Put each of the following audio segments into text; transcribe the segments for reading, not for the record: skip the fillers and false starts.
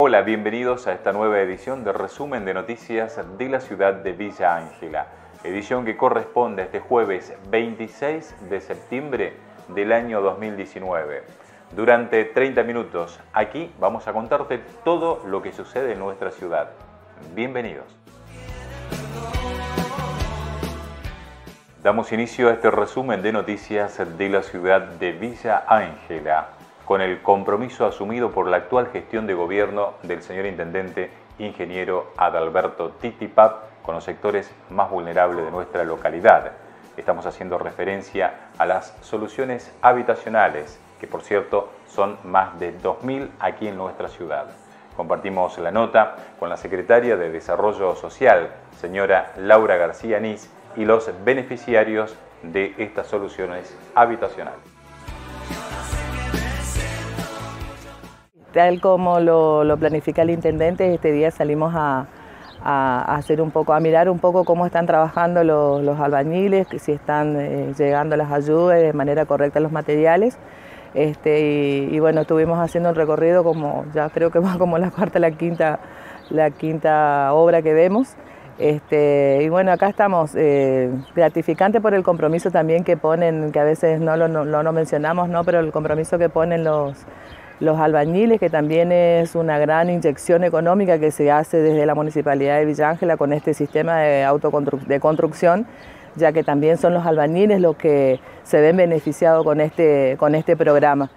Hola, bienvenidos a esta nueva edición de resumen de noticias de la ciudad de Villa Ángela. Edición que corresponde a este jueves 26 de septiembre del año 2019. Durante 30 minutos aquí vamos a contarte todo lo que sucede en nuestra ciudad. Bienvenidos. Damos inicio a este resumen de noticias de la ciudad de Villa Ángela, con el compromiso asumido por la actual gestión de gobierno del señor Intendente Ingeniero Adalberto Titi Papp con los sectores más vulnerables de nuestra localidad. Estamos haciendo referencia a las soluciones habitacionales, que por cierto son más de 2.000 aquí en nuestra ciudad. Compartimos la nota con la secretaria de Desarrollo Social, señora Laura García Anís, y los beneficiarios de estas soluciones habitacionales. Tal como lo planifica el intendente, este día salimos a mirar un poco cómo están trabajando los albañiles, si están llegando las ayudas de manera correcta los materiales. Y bueno, estuvimos haciendo el recorrido, como ya creo que va como la cuarta, la quinta obra que vemos. Y bueno, acá estamos, gratificante por el compromiso también que ponen, que a veces no lo mencionamos, ¿no? Pero el compromiso que ponen los albañiles, que también es una gran inyección económica que se hace desde la Municipalidad de Villa Ángela con este sistema de construcción, ya que también son los albañiles los que se ven beneficiados con este programa.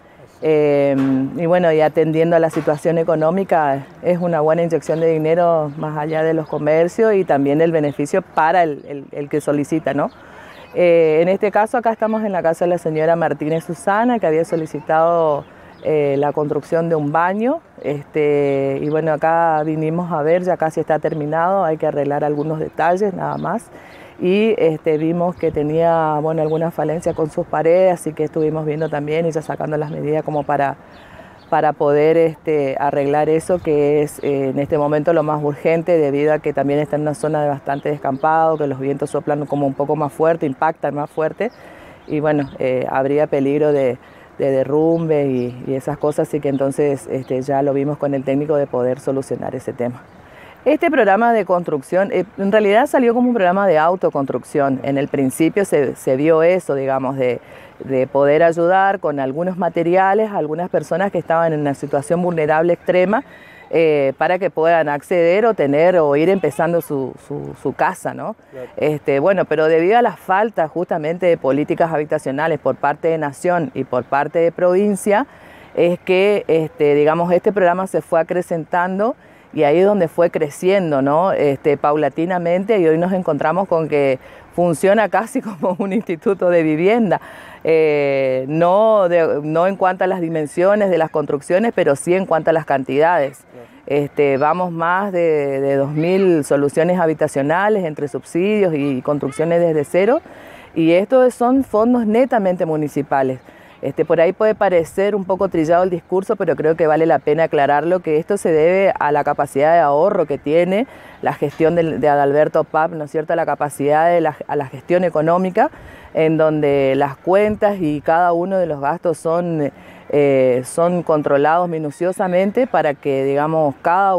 Y bueno, y atendiendo a la situación económica, es una buena inyección de dinero más allá de los comercios y también el beneficio para el que solicita, ¿no? En este caso, acá estamos en la casa de la señora Martínez Susana, que había solicitado la construcción de un baño, y bueno, acá vinimos a ver, ya casi está terminado, hay que arreglar algunos detalles nada más, y vimos que tenía, bueno, algunas falencias con sus paredes, así que estuvimos viendo también y ya sacando las medidas como para poder arreglar eso, que es en este momento lo más urgente, debido a que también está en una zona de bastante descampado, que los vientos soplan como un poco más fuerte, impactan más fuerte, y bueno, habría peligro de derrumbe y esas cosas, así que entonces ya lo vimos con el técnico de poder solucionar ese tema. Este programa de construcción en realidad salió como un programa de autoconstrucción. En el principio se vio eso, digamos, de poder ayudar con algunos materiales a algunas personas que estaban en una situación vulnerable extrema, para que puedan acceder o tener o ir empezando su casa, ¿no? Claro. Bueno, pero debido a la falta justamente de políticas habitacionales por parte de Nación y por parte de provincia, es que digamos, este programa se fue acrecentando y ahí es donde fue creciendo, ¿no? Paulatinamente, y hoy nos encontramos con que funciona casi como un instituto de vivienda, no en cuanto a las dimensiones de las construcciones, pero sí en cuanto a las cantidades. Vamos más de 2.000 soluciones habitacionales entre subsidios y construcciones desde cero, y estos son fondos netamente municipales. Por ahí puede parecer un poco trillado el discurso, pero creo que vale la pena aclararlo, que esto se debe a la capacidad de ahorro que tiene la gestión de Adalberto Papp, ¿no es cierto?, a la capacidad a la gestión económica, en donde las cuentas y cada uno de los gastos son controlados minuciosamente para que, digamos, cada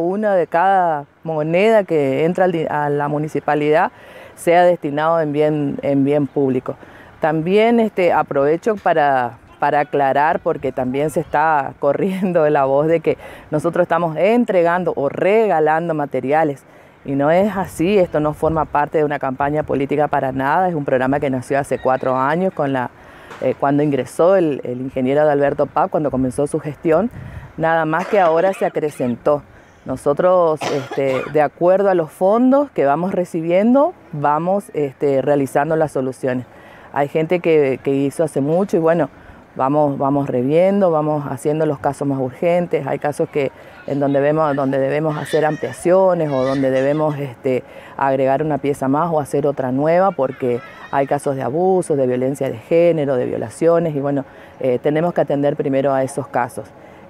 moneda que entra a la municipalidad sea destinado en bien público. También aprovecho para aclarar, porque también se está corriendo la voz de que nosotros estamos entregando o regalando materiales, y no es así. Esto no forma parte de una campaña política para nada, es un programa que nació hace 4 años cuando ingresó el ingeniero Adalberto Papp, cuando comenzó su gestión, nada más que ahora se acrecentó. Nosotros, de acuerdo a los fondos que vamos recibiendo, vamos realizando las soluciones. Hay gente que hizo hace mucho y bueno, vamos reviendo, vamos haciendo los casos más urgentes. Hay casos donde debemos hacer ampliaciones o donde debemos agregar una pieza más o hacer otra nueva, porque hay casos de abusos, de violencia de género, de violaciones, y bueno, tenemos que atender primero a esos casos.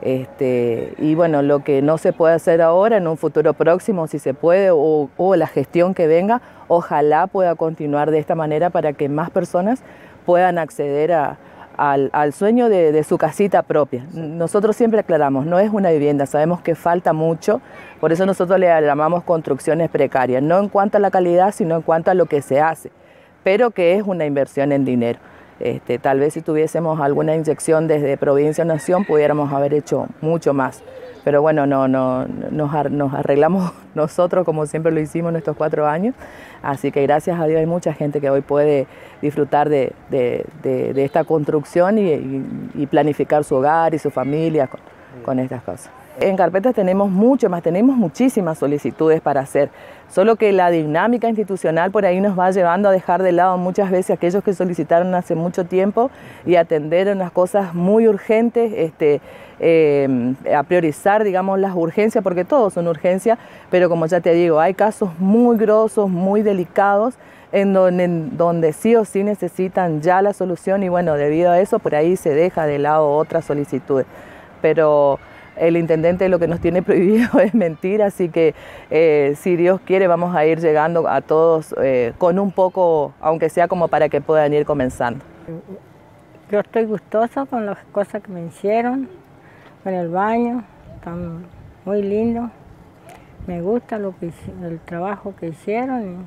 Y bueno, lo que no se puede hacer ahora, en un futuro próximo, si se puede, o la gestión que venga, ojalá pueda continuar de esta manera para que más personas puedan acceder a al sueño de su casita propia. Nosotros siempre aclaramos, no es una vivienda, sabemos que falta mucho, por eso nosotros le llamamos construcciones precarias, no en cuanto a la calidad, sino en cuanto a lo que se hace, pero que es una inversión en dinero. Tal vez si tuviésemos alguna inyección desde provincia o nación pudiéramos haber hecho mucho más. Pero bueno, nos arreglamos nosotros como siempre lo hicimos en estos 4 años. Así que gracias a Dios hay mucha gente que hoy puede disfrutar de esta construcción y planificar su hogar y su familia con estas cosas. En carpetas tenemos mucho más, tenemos muchísimas solicitudes para hacer, solo que la dinámica institucional por ahí nos va llevando a dejar de lado muchas veces a aquellos que solicitaron hace mucho tiempo y atender unas cosas muy urgentes, a priorizar, digamos, las urgencias, porque todos son urgencias, pero como ya te digo, hay casos muy grosos, muy delicados, en donde sí o sí necesitan ya la solución y bueno, debido a eso por ahí se deja de lado otras solicitudes. Pero el intendente lo que nos tiene prohibido es mentir, así que si Dios quiere vamos a ir llegando a todos con un poco, aunque sea como para que puedan ir comenzando. Yo estoy gustosa con las cosas que me hicieron, con el baño, están muy lindo. Me gusta el trabajo que hicieron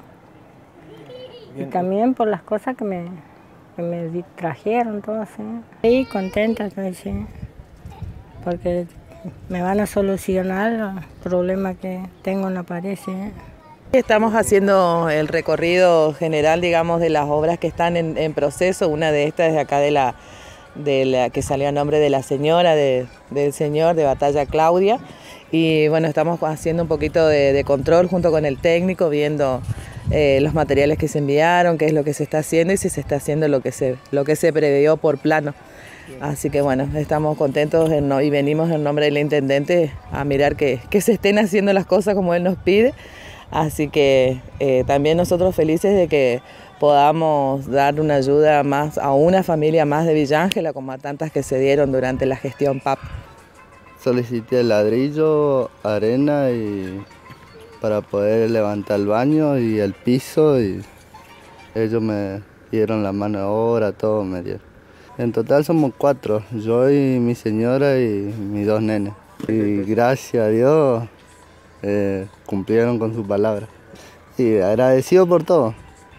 y también por las cosas que me trajeron, todo, ¿sí? Y contenta, sí, porque me van a solucionar los problemas que tengo en la pared. ¿Sí? Estamos haciendo el recorrido general, digamos, de las obras que están en proceso. Una de estas es de acá de la que salió a nombre de la señora, del señor de Batalla Claudia. Y bueno, estamos haciendo un poquito de control junto con el técnico, viendo los materiales que se enviaron, qué es lo que se está haciendo y si se está haciendo lo que se previó por plano. Así que bueno, estamos contentos y venimos en nombre del intendente a mirar que se estén haciendo las cosas como él nos pide. Así que también nosotros felices de que podamos dar una ayuda más a una familia más de Villa Ángela, como a tantas que se dieron durante la gestión PAP. Solicité ladrillo, arena para poder levantar el baño y el piso y ellos me dieron la mano de obra, todo me dieron. En total somos 4, yo y mi señora y mis 2 nenes. Y gracias a Dios cumplieron con su palabra. Y agradecido por todo.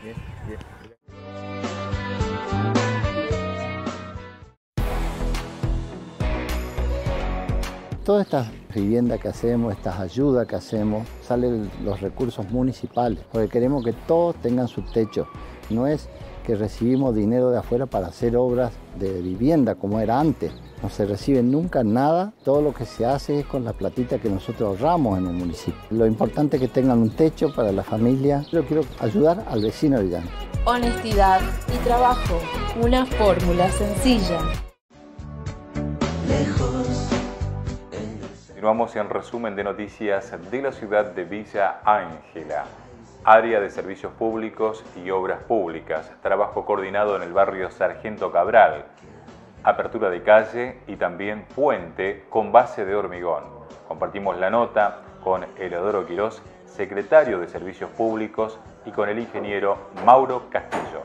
Todas estas viviendas que hacemos, estas ayudas que hacemos, salen los recursos municipales, porque queremos que todos tengan su techo. No es que recibimos dinero de afuera para hacer obras de vivienda como era antes. No se recibe nunca nada, todo lo que se hace es con la platita que nosotros ahorramos en el municipio. Lo importante es que tengan un techo para la familia. Yo quiero ayudar al vecino de Villa Ángela. Honestidad y trabajo, una fórmula sencilla. Continuamos en resumen de noticias de la ciudad de Villa Ángela. Área de Servicios Públicos y Obras Públicas, trabajo coordinado en el barrio Sargento Cabral, apertura de calle y también puente con base de hormigón. Compartimos la nota con Eleodoro Quirós, secretario de Servicios Públicos, y con el ingeniero Mauro Castillo.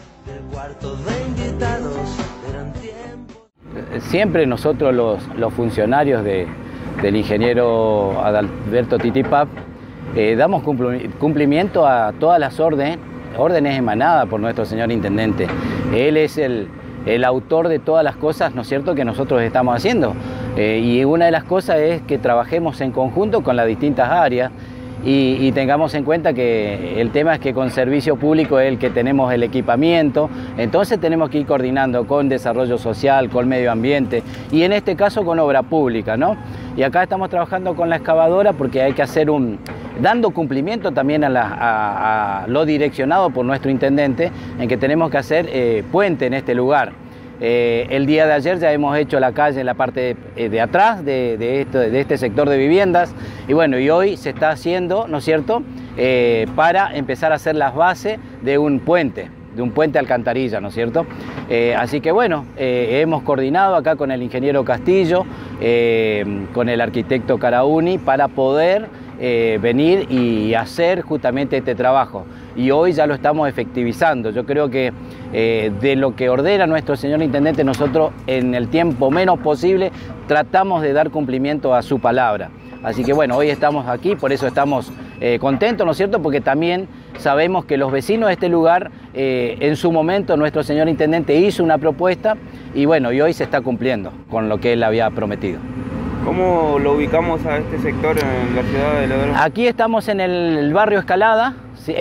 Siempre nosotros los funcionarios del ingeniero Adalberto Titipap damos cumplimiento a todas las órdenes emanadas por nuestro señor intendente. Él es el autor de todas las cosas, ¿no es cierto?, que nosotros estamos haciendo. Y una de las cosas es que trabajemos en conjunto con las distintas áreas y tengamos en cuenta que el tema es que con servicio público es el que tenemos el equipamiento, entonces tenemos que ir coordinando con desarrollo social, con medio ambiente y en este caso con obra pública, ¿no? Y acá estamos trabajando con la excavadora porque hay que hacer dando cumplimiento también a lo direccionado por nuestro intendente en que tenemos que hacer puente en este lugar. El día de ayer ya hemos hecho la calle en la parte de atrás de este sector de viviendas y bueno, y hoy se está haciendo, ¿no es cierto?, para empezar a hacer las bases de un puente alcantarilla, ¿no es cierto? Así que bueno, hemos coordinado acá con el ingeniero Castillo, con el arquitecto Carauni para poder venir y hacer justamente este trabajo. Y hoy ya lo estamos efectivizando. Yo creo que de lo que ordena nuestro señor Intendente, nosotros en el tiempo menos posible tratamos de dar cumplimiento a su palabra. Así que bueno, hoy estamos aquí, por eso estamos contentos, ¿no es cierto? Porque también sabemos que los vecinos de este lugar, en su momento nuestro señor Intendente hizo una propuesta y bueno, y hoy se está cumpliendo con lo que él había prometido. ¿Cómo lo ubicamos a este sector en la ciudad de Ladrón? Aquí estamos en el barrio Escalada,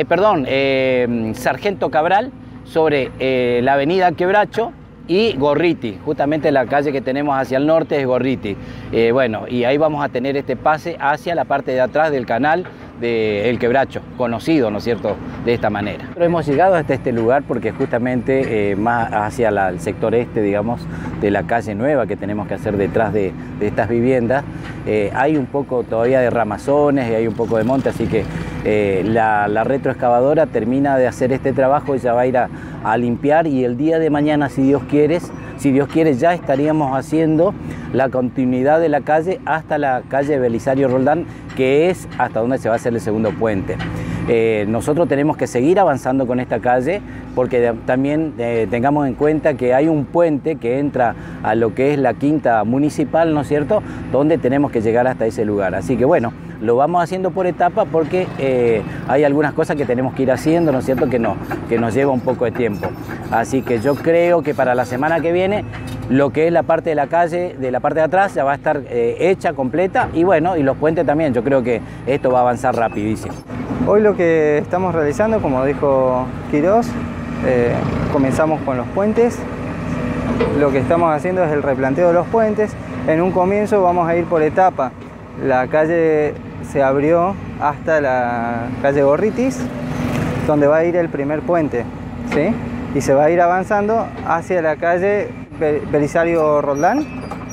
Sargento Cabral, sobre la avenida Quebracho y Gorriti, justamente la calle que tenemos hacia el norte es Gorriti. Bueno, y ahí vamos a tener este pase hacia la parte de atrás del canal del Quebracho, conocido, ¿no es cierto?, de esta manera. Pero hemos llegado hasta este lugar porque justamente más hacia el sector este, digamos, de la calle nueva que tenemos que hacer detrás de estas viviendas, hay un poco todavía de ramazones y hay un poco de monte, así que la retroexcavadora termina de hacer este trabajo y ya va a ir a limpiar, y el día de mañana, si Dios quiere, ya estaríamos haciendo la continuidad de la calle hasta la calle Belisario Roldán, que es hasta donde se va a hacer el segundo puente. Nosotros tenemos que seguir avanzando con esta calle porque también tengamos en cuenta que hay un puente que entra a lo que es la quinta municipal, ¿no es cierto?, donde tenemos que llegar hasta ese lugar. Así que bueno, lo vamos haciendo por etapas porque hay algunas cosas que tenemos que ir haciendo, ¿no es cierto?, que nos lleva un poco de tiempo. Así que yo creo que para la semana que viene lo que es la parte de la calle, de la parte de atrás, ya va a estar hecha, completa, y bueno, y los puentes también. Yo creo que esto va a avanzar rapidísimo. Hoy lo que estamos realizando, como dijo Quirós, comenzamos con los puentes. Lo que estamos haciendo es el replanteo de los puentes. En un comienzo vamos a ir por etapa. La calle se abrió hasta la calle Gorritis, donde va a ir el primer puente, ¿sí? Y se va a ir avanzando hacia la calle Belisario Roldán,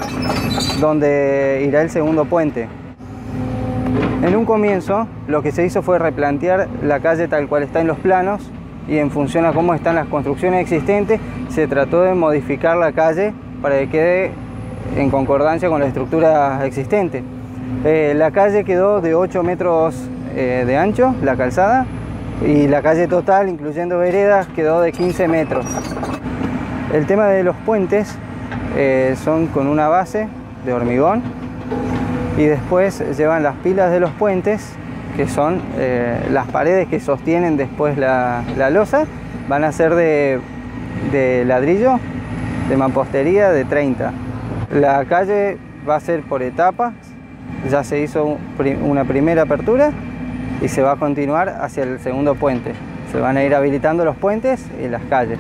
donde irá el segundo puente. En un comienzo lo que se hizo fue replantear la calle tal cual está en los planos, y en función a cómo están las construcciones existentes se trató de modificar la calle para que quede en concordancia con la estructura existente. La calle quedó de 8 metros de ancho, la calzada, y la calle total, incluyendo veredas, quedó de 15 metros. El tema de los puentes son con una base de hormigón, y después llevan las pilas de los puentes, que son las paredes que sostienen después la losa, van a ser de ladrillo, de mampostería de 30. La calle va a ser por etapas, ya se hizo una primera apertura y se va a continuar hacia el segundo puente. Se van a ir habilitando los puentes y las calles.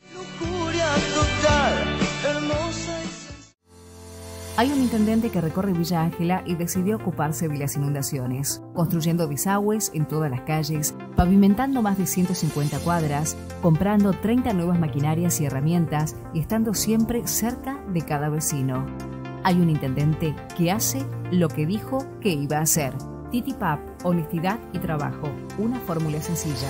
Hay un intendente que recorre Villa Ángela y decidió ocuparse de las inundaciones, construyendo desagües en todas las calles, pavimentando más de 150 cuadras, comprando 30 nuevas maquinarias y herramientas y estando siempre cerca de cada vecino. Hay un intendente que hace lo que dijo que iba a hacer. TitiPapp, honestidad y trabajo, una fórmula sencilla.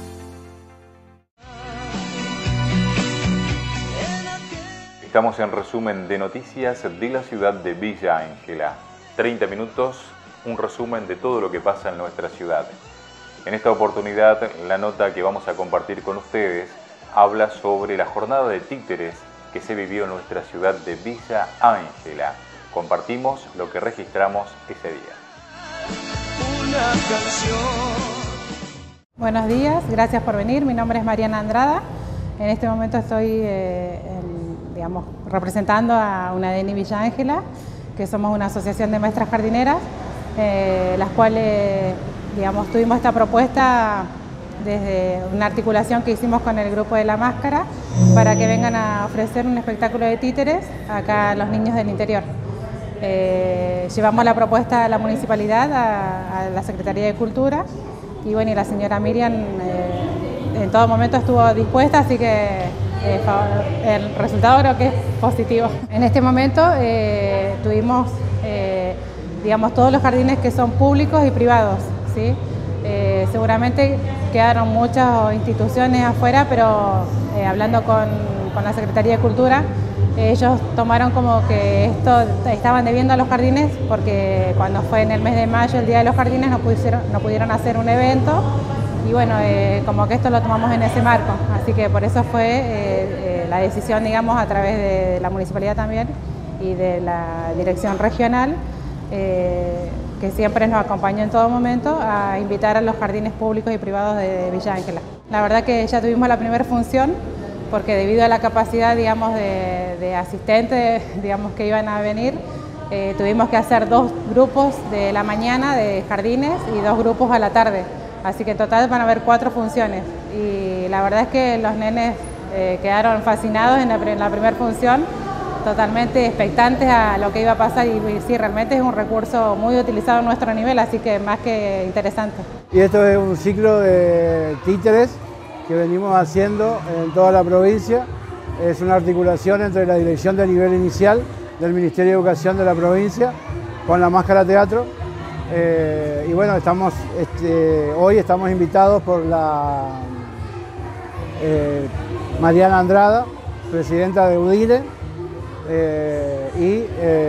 Estamos en resumen de noticias de la ciudad de Villa Ángela. 30 minutos, un resumen de todo lo que pasa en nuestra ciudad. En esta oportunidad, la nota que vamos a compartir con ustedes habla sobre la jornada de títeres que se vivió en nuestra ciudad de Villa Ángela. Compartimos lo que registramos ese día. Buenos días, gracias por venir. Mi nombre es Mariana Andrada. En este momento estoy representando a UNADENI Villa Ángela, que somos una asociación de maestras jardineras, las cuales tuvimos esta propuesta desde una articulación que hicimos con el grupo de La Máscara para que vengan a ofrecer un espectáculo de títeres acá a los niños del interior. Llevamos la propuesta a la municipalidad, a la Secretaría de Cultura, y bueno, y la señora Miriam en todo momento estuvo dispuesta, así que el resultado creo que es positivo. En este momento tuvimos todos los jardines que son públicos y privados, ¿sí? Seguramente quedaron muchas instituciones afuera, pero hablando con la Secretaría de Cultura, ellos tomaron como que esto estaban debiendo a los jardines porque cuando fue en el mes de mayo, el Día de los Jardines, no pudieron hacer un evento y bueno, como que esto lo tomamos en ese marco, así que por eso fue la decisión, digamos, a través de la municipalidad también y de la dirección regional, que siempre nos acompañó en todo momento, a invitar a los jardines públicos y privados de Villa Ángela. La verdad que ya tuvimos la primera función, porque debido a la capacidad, digamos, de asistentes, digamos, que iban a venir, tuvimos que hacer 2 grupos de la mañana de jardines y 2 grupos a la tarde. Así que en total van a haber 4 funciones. Y la verdad es que los nenes quedaron fascinados en la primera función, totalmente expectantes a lo que iba a pasar y sí, realmente es un recurso muy utilizado a nuestro nivel, así que más que interesante. Y esto es un ciclo de títeres que venimos haciendo en toda la provincia. Es una articulación entre la dirección de nivel inicial del Ministerio de Educación de la provincia con la Máscara Teatro. Y bueno, hoy estamos invitados por la Mariana Andrada, presidenta de UDIRE, y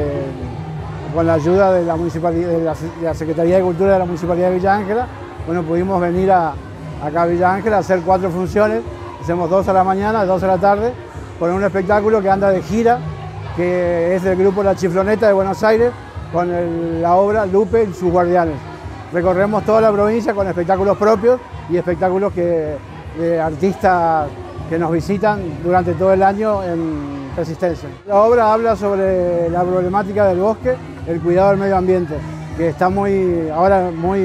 con la ayuda de la Municipalidad, de la Secretaría de Cultura de la Municipalidad de Villa Ángela, bueno, pudimos venir acá a Villa Ángela a hacer 4 funciones. Hacemos 2 a la mañana, 2 a la tarde, con un espectáculo que anda de gira, que es del grupo La Chifloneta de Buenos Aires, con la obra Lupe y sus guardianes. Recorremos toda la provincia con espectáculos propios y espectáculos de artistas que nos visitan durante todo el año en Resistencia. La obra habla sobre la problemática del bosque, el cuidado del medio ambiente, que está ahora muy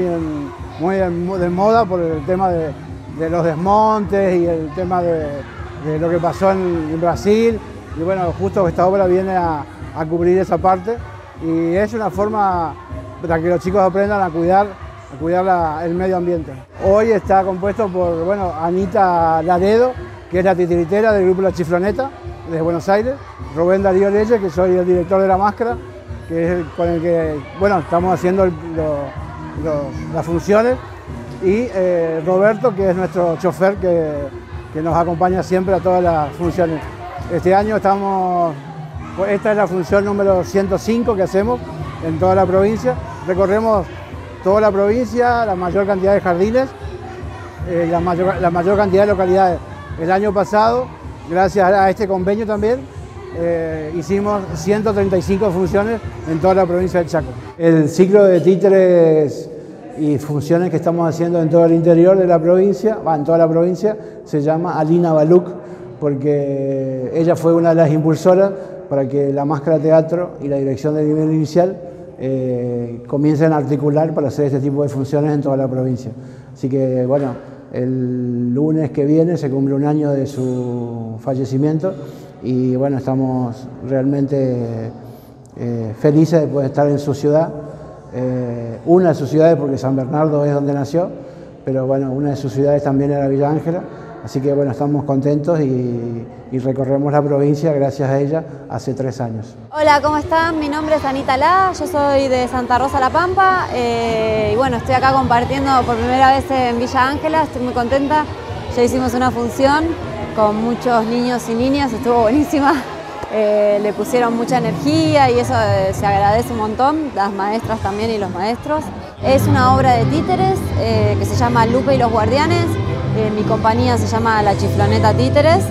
de moda por el tema de los desmontes y el tema de lo que pasó en Brasil. Y bueno, justo esta obra viene a cubrir esa parte y es una forma para que los chicos aprendan a cuidar el medio ambiente. Hoy está compuesto por, bueno, Anita Laredo, que es la titiritera del grupo La Chifloneta de Buenos Aires, Rubén Darío Leyes, que soy el director de La Máscara, que es con el que, bueno, estamos haciendo las funciones, y Roberto, que es nuestro chofer que nos acompaña siempre a todas las funciones. Este año esta es la función número 105 que hacemos en toda la provincia. Recorremos toda la provincia, la mayor cantidad de jardines, la mayor cantidad de localidades. El año pasado, gracias a este convenio también, hicimos 135 funciones en toda la provincia del Chaco. El ciclo de títeres y funciones que estamos haciendo en todo el interior de la provincia, en toda la provincia, se llama Alina Baluc, porque ella fue una de las impulsoras para que la Máscara Teatro y la dirección de nivel inicial comiencen a articular para hacer este tipo de funciones en toda la provincia. Así que bueno, el lunes que viene se cumple un año de su fallecimiento y bueno, estamos realmente felices de poder estar en su ciudad, una de sus ciudades porque San Bernardo es donde nació, pero bueno, una de sus ciudades también era Villa Ángela, así que bueno, estamos contentos y recorremos la provincia gracias a ella hace 3 años. Hola, ¿cómo están? Mi nombre es Anita Lá, yo soy de Santa Rosa La Pampa y bueno, estoy acá compartiendo por primera vez en Villa Ángela, estoy muy contenta. Ya hicimos una función con muchos niños y niñas, estuvo buenísima, le pusieron mucha energía y eso se agradece un montón, las maestras también y los maestros. Es una obra de títeres que se llama Lupe y los Guardianes, mi compañía se llama La Chifloneta Títeres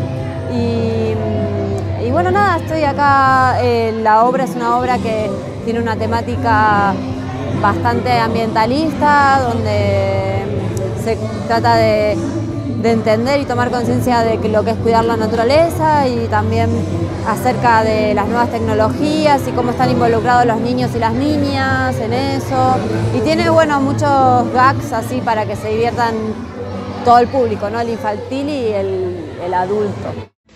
y bueno, nada, estoy acá, la obra es una obra que tiene una temática bastante ambientalista, donde se trata de entender y tomar conciencia de lo que es cuidar la naturaleza y también acerca de las nuevas tecnologías y cómo están involucrados los niños y las niñas en eso. Y tiene, bueno, muchos gags así para que se diviertan todo el público, ¿no? El infantil y el adulto.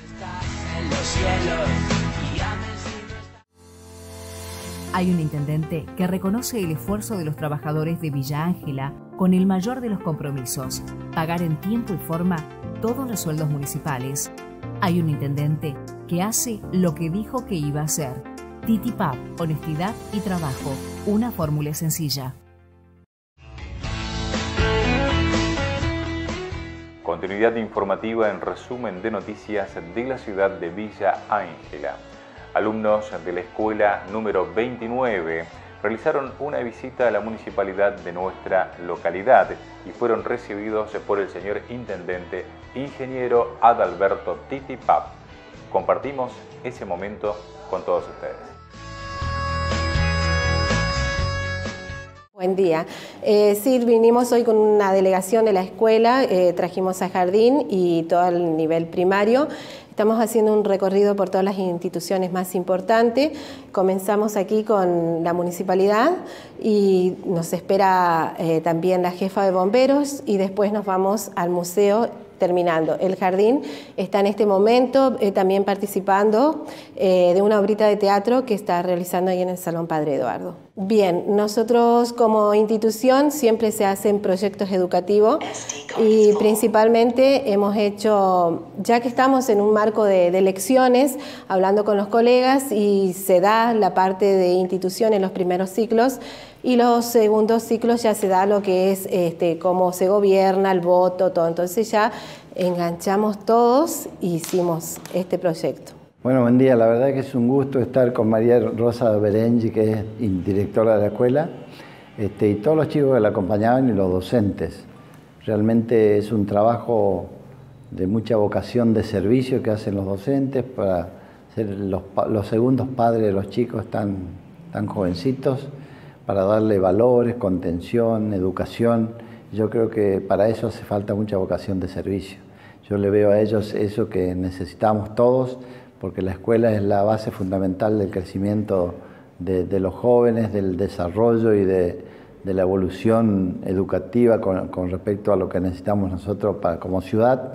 Hay un intendente que reconoce el esfuerzo de los trabajadores de Villa Ángela con el mayor de los compromisos, pagar en tiempo y forma todos los sueldos municipales. Hay un intendente que hace lo que dijo que iba a hacer. TITIPAP, honestidad y trabajo, una fórmula sencilla. Continuidad informativa en resumen de noticias de la ciudad de Villa Ángela. alumnos de la escuela número 29 realizaron una visita a la municipalidad de nuestra localidad y fueron recibidos por el señor intendente ingeniero Adalberto Titipap. Compartimos ese momento con todos ustedes. Buen día. Sí, vinimos hoy con una delegación de la escuela, trajimos a jardín y todo el nivel primario. Estamos haciendo un recorrido por todas las instituciones más importantes. Comenzamos aquí con la municipalidad y nos espera también la jefa de bomberos y después nos vamos al museo terminando. El jardín está en este momento también participando de una obrita de teatro que está realizando ahí en el Salón Padre Eduardo. Bien, nosotros como institución siempre se hacen proyectos educativos y principalmente hemos hecho, ya que estamos en un marco de elecciones, hablando con los colegas y se da la parte de institución en los primeros ciclos y los segundos ciclos ya se da lo que es cómo se gobierna, el voto, todo. Entonces ya enganchamos todos y hicimos este proyecto. Bueno, buen día. La verdad que es un gusto estar con María Rosa Berengi, que es directora de la escuela, y todos los chicos que la acompañaban y los docentes. Realmente es un trabajo de mucha vocación de servicio que hacen los docentes para ser los segundos padres de los chicos tan jovencitos, para darle valores, contención, educación. Yo creo que para eso hace falta mucha vocación de servicio. Yo le veo a ellos eso que necesitamos todos, porque la escuela es la base fundamental del crecimiento de los jóvenes, del desarrollo y de la evolución educativa con respecto a lo que necesitamos nosotros como ciudad.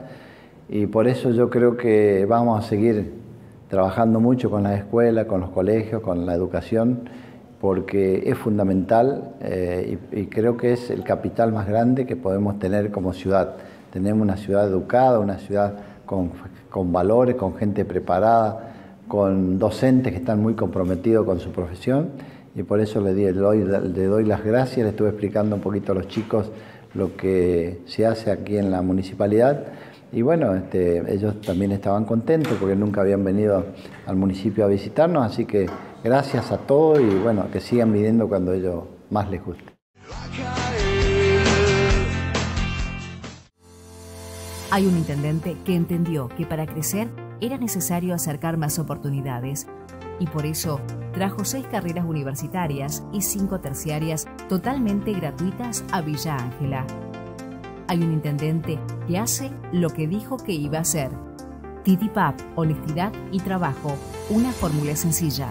Y por eso yo creo que vamos a seguir trabajando mucho con la escuela, con los colegios, con la educación, porque es fundamental y creo que es el capital más grande que podemos tener como ciudad. Tenemos una ciudad educada, una ciudad con valores, con gente preparada, con docentes que están muy comprometidos con su profesión y por eso le doy las gracias. Le estuve explicando un poquito a los chicos lo que se hace aquí en la municipalidad y bueno, ellos también estaban contentos porque nunca habían venido al municipio a visitarnos, así que gracias a todos y bueno, que sigan viniendo cuando a ellos más les guste. Hay un intendente que entendió que para crecer era necesario acercar más oportunidades y por eso trajo 6 carreras universitarias y 5 terciarias totalmente gratuitas a Villa Ángela. Hay un intendente que hace lo que dijo que iba a hacer. Titipap, honestidad y trabajo, una fórmula sencilla.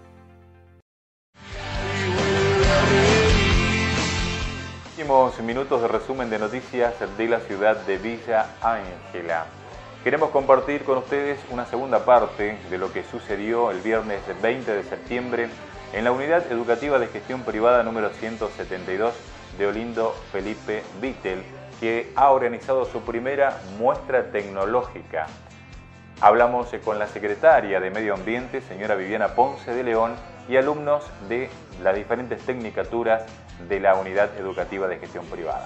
Últimos minutos de resumen de noticias de la ciudad de Villa Ángela. Queremos compartir con ustedes una segunda parte de lo que sucedió el viernes 20 de septiembre en la Unidad Educativa de Gestión Privada número 172 de Olindo Felipe Vittel, que ha organizado su primera muestra tecnológica. Hablamos con la secretaria de Medio Ambiente, señora Viviana Ponce de León, y alumnos de las diferentes tecnicaturas de la Unidad Educativa de Gestión Privada.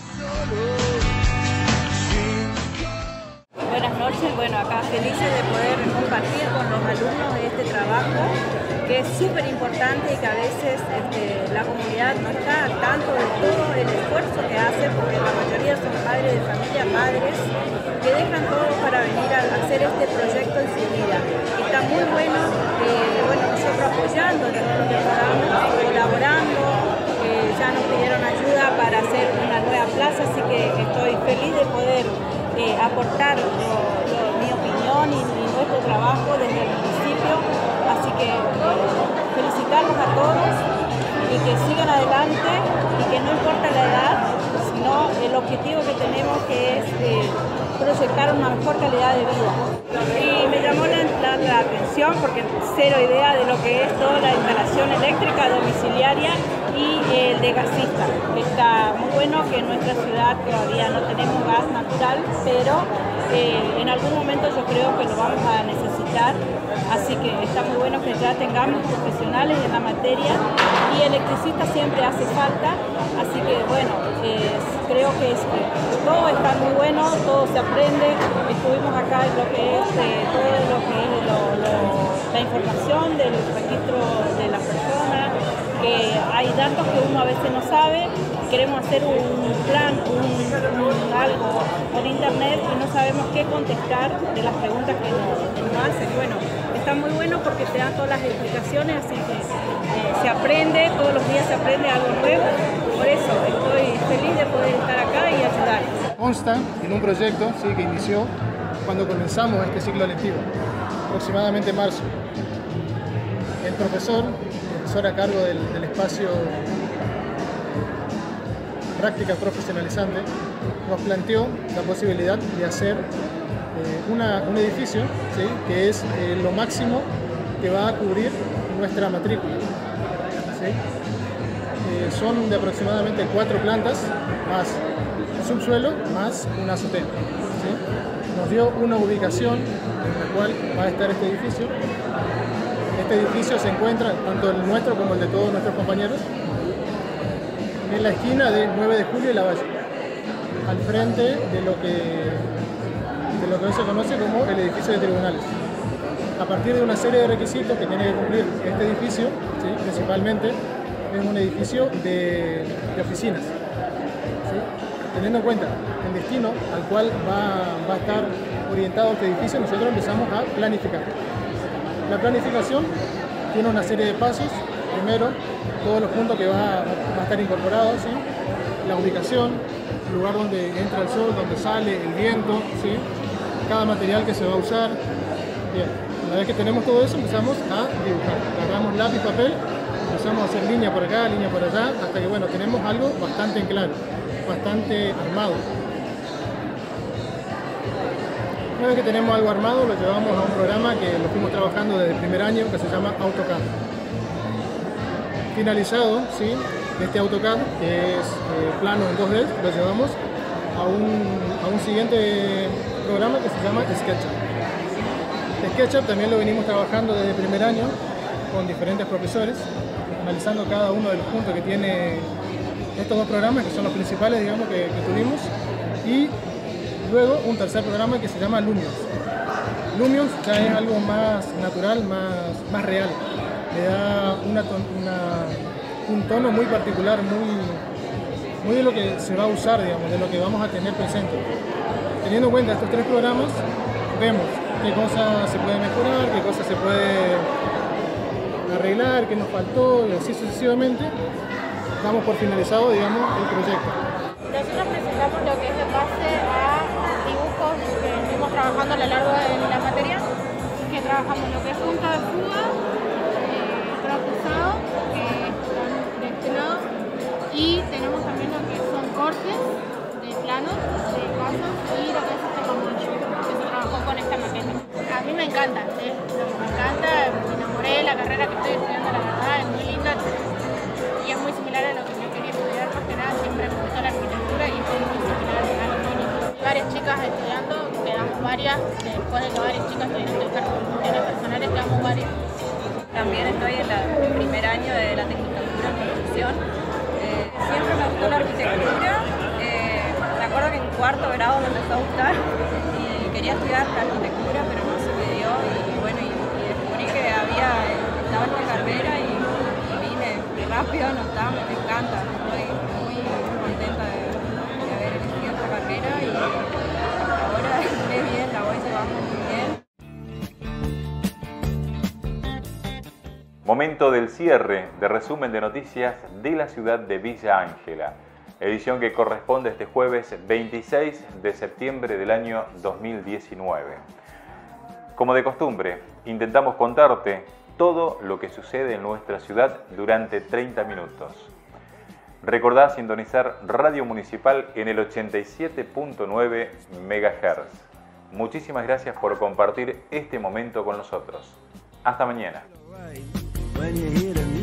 Buenas noches, bueno, acá felices de poder compartir con los alumnos este trabajo que es súper importante y que a veces la comunidad no está al tanto de todo el esfuerzo que hace, porque la mayoría son padres de familia, madres, que dejan todo para venir a hacer este proyecto en su vida. Está muy bueno, nosotros apoyando en todo lo que podamos, colaborando, ya nos pidieron ayuda para hacer una nueva plaza, así que estoy feliz de poder aportar mi opinión y nuestro trabajo desde el municipio, así que felicitarlos a todos y que sigan adelante y que no importa la edad, sino el objetivo que tenemos, que es proyectar una mejor calidad de vida. Y me llamó la atención porque cero idea de lo que es toda la instalación eléctrica domiciliaria y el de gasista. Está muy bueno que en nuestra ciudad todavía no tenemos gas natural, pero en algún momento yo creo que lo vamos a necesitar, así que está muy bueno que ya tengamos profesionales en la materia y electricistas siempre hace falta, así que bueno, creo que todo está muy bueno, todo se aprende. Estuvimos acá en lo que es todo lo que es la información del registro de las personas, que hay datos que uno a veces no sabe. Queremos hacer un plan, algo por internet y no sabemos qué contestar de las preguntas que nos hacen. Bueno, está muy bueno porque te dan todas las explicaciones, así que se aprende, todos los días se aprende algo nuevo. Por eso estoy feliz de poder estar acá y ayudar. Consta en un proyecto que inició cuando comenzamos este ciclo lectivo, aproximadamente en marzo. El profesor a cargo del espacio práctica profesionalizante nos planteó la posibilidad de hacer un edificio, ¿sí?, que es lo máximo que va a cubrir nuestra matrícula, ¿sí? Son de aproximadamente 4 plantas, más subsuelo, más una azotea, ¿sí? Nos dio una ubicación en la cual va a estar este edificio. Este edificio se encuentra, tanto el nuestro como el de todos nuestros compañeros, en la esquina de 9 de Julio y Lavalle, al frente de lo que hoy se conoce como el edificio de tribunales. A partir de una serie de requisitos que tiene que cumplir este edificio, ¿sí?, principalmente es un edificio de oficinas, ¿sí? Teniendo en cuenta el destino al cual va a estar orientado este edificio, nosotros empezamos a planificar. La planificación tiene una serie de pasos. Primero, todos los puntos que va a estar incorporados, ¿sí?, la ubicación, el lugar donde entra el sol, donde sale, el viento, ¿sí?, cada material que se va a usar. Bien, una vez que tenemos todo eso, empezamos a dibujar. Agarramos lápiz, papel, empezamos a hacer línea por acá, línea por allá, hasta que, bueno, tenemos algo bastante en claro, bastante armado. Una vez que tenemos algo armado, lo llevamos a un programa que lo fuimos trabajando desde el primer año, que se llama AutoCAD. Finalizado, ¿sí?, este AutoCAD, que es plano en 2D, lo llevamos a un siguiente programa que se llama SketchUp. SketchUp también lo venimos trabajando desde el primer año con diferentes profesores, analizando cada uno de los puntos que tiene estos dos programas, que son los principales, digamos, que tuvimos, y luego un tercer programa que se llama Lumios. Lumios ya es algo más natural, más real. Le da un tono muy particular, muy de lo que se va a usar, digamos, de lo que vamos a tener presente. Teniendo en cuenta estos 3 programas, vemos qué cosas se puede mejorar, qué cosas se puede arreglar, qué nos faltó, y así sucesivamente damos por finalizado, digamos, el proyecto. Nosotros presentamos lo que es la base a dibujos que estuvimos trabajando a lo largo de la materia, que trabajamos lo que es punta de fuga, cruzado, que están de este lado, y tenemos también lo que son cortes de planos, de casos, y lo que es este mamucho, que se trabajó con esta maqueta. A mí me encanta, lo que me encanta, me enamoré de la carrera que estoy estudiando, la verdad, es muy linda y es muy similar a lo que yo quería estudiar, más que nada siempre me gustó la arquitectura y es muy similar a lo mío. Varias chicas estudiando, quedamos varias, después de que varias chicas tuvieron que buscar cuestiones personales, quedamos varias. También estoy en el primer año de la Tecnicatura en Construcción. Siempre me gustó la arquitectura. Me acuerdo que en 4º grado me empezó a gustar y quería estudiar la arquitectura, pero no se me dio. Y bueno, y descubrí que estaba esta carrera y vine rápido, no estaba, me encanta. Estoy muy contenta de haber elegido esta carrera y ahora me bien, la voy llevando muy bien. Momento del cierre de resumen de noticias de la ciudad de Villa Ángela, edición que corresponde a este jueves 26 de septiembre del año 2019. Como de costumbre, intentamos contarte todo lo que sucede en nuestra ciudad durante 30 minutos. Recordá sintonizar Radio Municipal en el 87.9 MHz. Muchísimas gracias por compartir este momento con nosotros. Hasta mañana. When you hear the